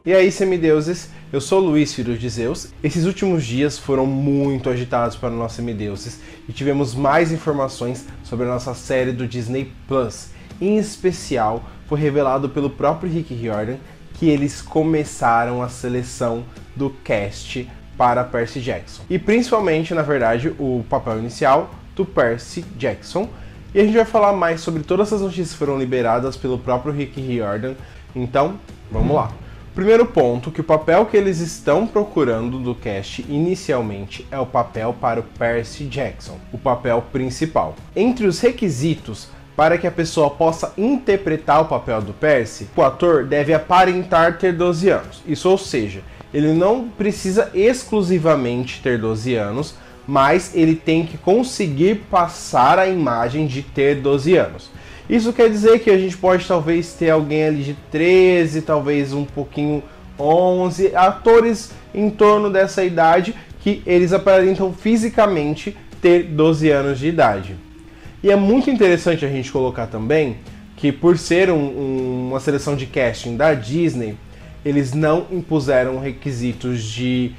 E aí, semideuses, eu sou Luiz, filho de Zeus. Esses últimos dias foram muito agitados para nós semideuses e tivemos mais informações sobre a nossa série do Disney Plus. Em especial, foi revelado pelo próprio Rick Riordan que eles começaram a seleção do cast para Percy Jackson. E principalmente, na verdade, o papel inicial do Percy Jackson. E a gente vai falar mais sobre todas essas notícias que foram liberadas pelo próprio Rick Riordan. Então, vamos lá. Primeiro ponto, que o papel que eles estão procurando do cast inicialmente é o papel para o Percy Jackson, o papel principal. Entre os requisitos para que a pessoa possa interpretar o papel do Percy, o ator deve aparentar ter 12 anos. Isso, ou seja, ele não precisa exclusivamente ter 12 anos, mas ele tem que conseguir passar a imagem de ter 12 anos. Isso quer dizer que a gente pode talvez ter alguém ali de 13, talvez um pouquinho 11, atores em torno dessa idade que eles aparentam fisicamente ter 12 anos de idade. E é muito interessante a gente colocar também que por ser uma seleção de casting da Disney, eles não impuseram requisitos de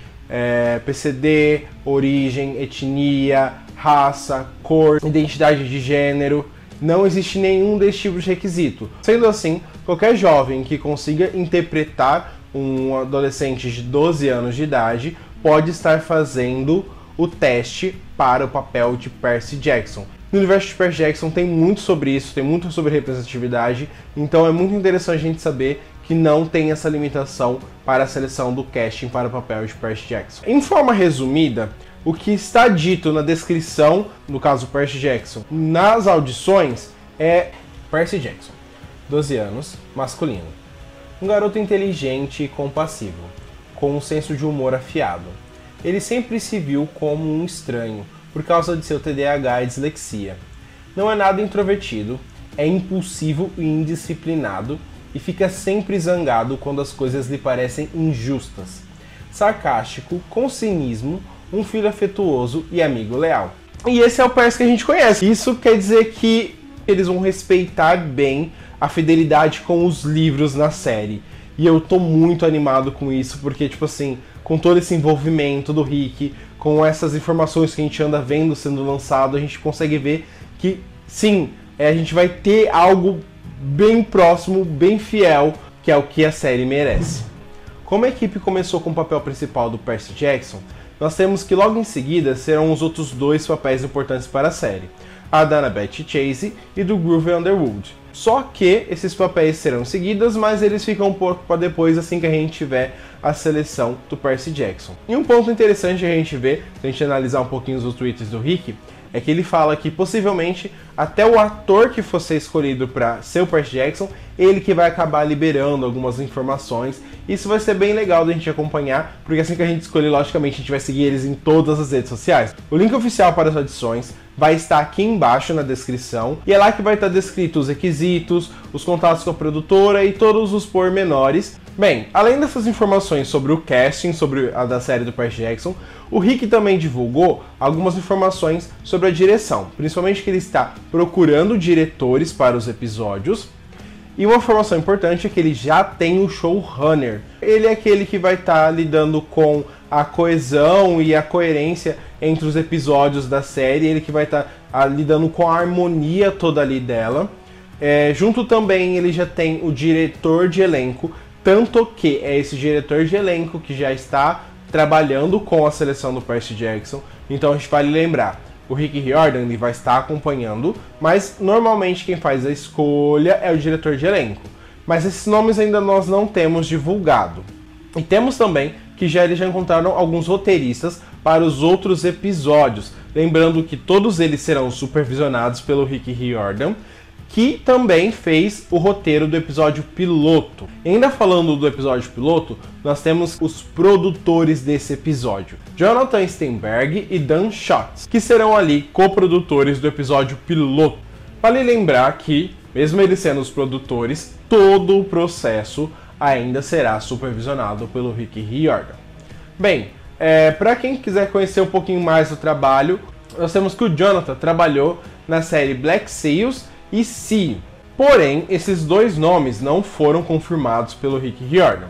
PCD, origem, etnia, raça, cor, identidade de gênero. Não existe nenhum desse tipo de requisito. Sendo assim, qualquer jovem que consiga interpretar um adolescente de 12 anos de idade pode estar fazendo o teste para o papel de Percy Jackson. No universo de Percy Jackson tem muito sobre isso, tem muito sobre representatividade, então é muito interessante a gente saber que não tem essa limitação para a seleção do casting para o papel de Percy Jackson. Em forma resumida, o que está dito na descrição, no caso Percy Jackson, nas audições é Percy Jackson, 12 anos, masculino. Um garoto inteligente e compassivo, com um senso de humor afiado. Ele sempre se viu como um estranho, por causa de seu TDAH e dislexia. Não é nada introvertido, é impulsivo e indisciplinado e fica sempre zangado quando as coisas lhe parecem injustas. Sarcástico, com cinismo, um filho afetuoso e amigo leal. E esse é o Percy que a gente conhece. Isso quer dizer que eles vão respeitar bem a fidelidade com os livros na série. E eu tô muito animado com isso, porque, tipo assim, com todo esse envolvimento do Rick, com essas informações que a gente anda vendo sendo lançado, a gente consegue ver que, sim, a gente vai ter algo bem próximo, bem fiel, que é o que a série merece. Como a equipe começou com o papel principal do Percy Jackson, nós temos que logo em seguida serão os outros dois papéis importantes para a série, a da Annabeth Chase e do Groove Underwood. Só que esses papéis serão seguidos, mas eles ficam um pouco para depois, assim que a gente tiver a seleção do Percy Jackson. E um ponto interessante a gente ver, se a gente analisar um pouquinho os tweets do Rick, é que ele fala que possivelmente até o ator que fosse escolhido para ser o Percy Jackson, ele que vai acabar liberando algumas informações. Isso vai ser bem legal da gente acompanhar, porque assim que a gente escolher, logicamente, a gente vai seguir eles em todas as redes sociais. O link oficial para as audições vai estar aqui embaixo na descrição, e é lá que vai estar descrito os requisitos, os contatos com a produtora e todos os pormenores. Bem, além dessas informações sobre o casting, sobre a da série do Percy Jackson, o Rick também divulgou algumas informações sobre a direção, principalmente que ele está procurando diretores para os episódios. E uma informação importante é que ele já tem o showrunner. Ele é aquele que vai estar lidando com a coesão e a coerência entre os episódios da série, ele que vai estar lidando com a harmonia toda ali dela. Junto também ele já tem o diretor de elenco, tanto que é esse diretor de elenco que já está trabalhando com a seleção do Percy Jackson. Então a gente vale lembrar, o Rick Riordan ele vai estar acompanhando, mas normalmente quem faz a escolha é o diretor de elenco. Mas esses nomes ainda nós não temos divulgado. E temos também que eles já encontraram alguns roteiristas para os outros episódios. Lembrando que todos eles serão supervisionados pelo Rick Riordan, que também fez o roteiro do episódio piloto. E ainda falando do episódio piloto, nós temos os produtores desse episódio, Jonathan Steinberg e Dan Schatz, que serão ali coprodutores do episódio piloto. Vale lembrar que, mesmo eles sendo os produtores, todo o processo ainda será supervisionado pelo Rick Riordan. Bem, para quem quiser conhecer um pouquinho mais do trabalho, nós temos que o Jonathan trabalhou na série Black Sails e Sea. Porém, esses dois nomes não foram confirmados pelo Rick Riordan.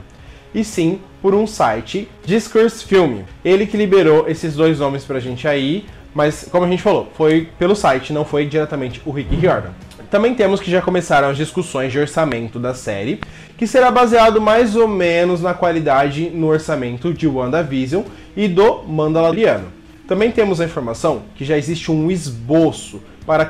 e sim por um site, Discourse Film. Ele que liberou esses dois nomes pra gente aí, mas como a gente falou, foi pelo site, não foi diretamente o Rick Riordan. Também temos que já começaram as discussões de orçamento da série, que será baseado mais ou menos na qualidade no orçamento de WandaVision e do Mandaloriano. Também temos a informação que já existe um esboço para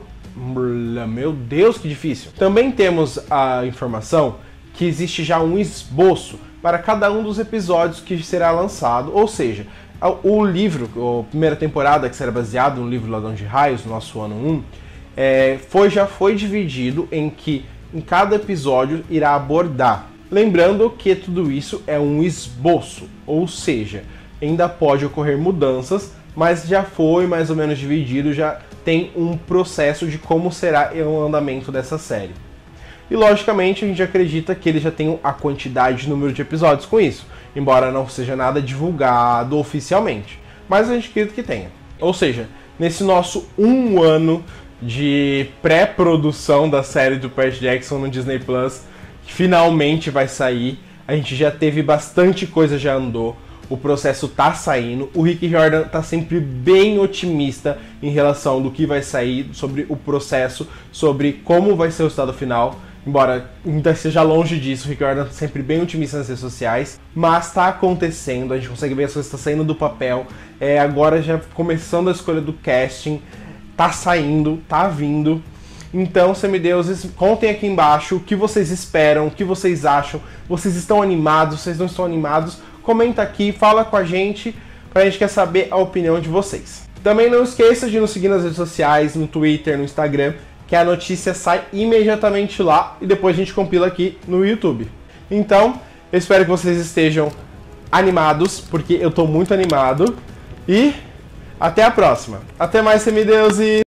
Meu Deus, que difícil! Também temos a informação que existe já um esboço para cada um dos episódios que será lançado, ou seja, o livro, a primeira temporada que será baseado no livro Ladrão de Raios, no nosso ano 1, já foi dividido em que em cada episódio irá abordar. Lembrando que tudo isso é um esboço, ou seja, ainda pode ocorrer mudanças, mas já foi mais ou menos dividido, já tem um processo de como será o andamento dessa série. E logicamente a gente acredita que eles já tenham a quantidade de número de episódios com isso, embora não seja nada divulgado oficialmente, mas a gente acredita que tenha. Ou seja, nesse nosso 1 ano de pré-produção da série do Percy Jackson no Disney Plus, que finalmente vai sair, a gente já teve bastante coisa, já andou, o processo tá saindo, o Rick Riordan tá sempre bem otimista em relação do que vai sair, sobre o processo, sobre como vai ser o resultado final, embora ainda seja longe disso, o Rick Riordan tá sempre bem otimista nas redes sociais, mas tá acontecendo, a gente consegue ver as coisas tá saindo do papel, agora já começando a escolha do casting, tá saindo, tá vindo. Então, semideuses, contem aqui embaixo o que vocês esperam, o que vocês acham. Vocês estão animados, vocês não estão animados? Comenta aqui, fala com a gente, pra gente quer saber a opinião de vocês. Também não esqueça de nos seguir nas redes sociais, no Twitter, no Instagram, que a notícia sai imediatamente lá e depois a gente compila aqui no YouTube. Então, eu espero que vocês estejam animados, porque eu tô muito animado. E até a próxima. Até mais, semideuses!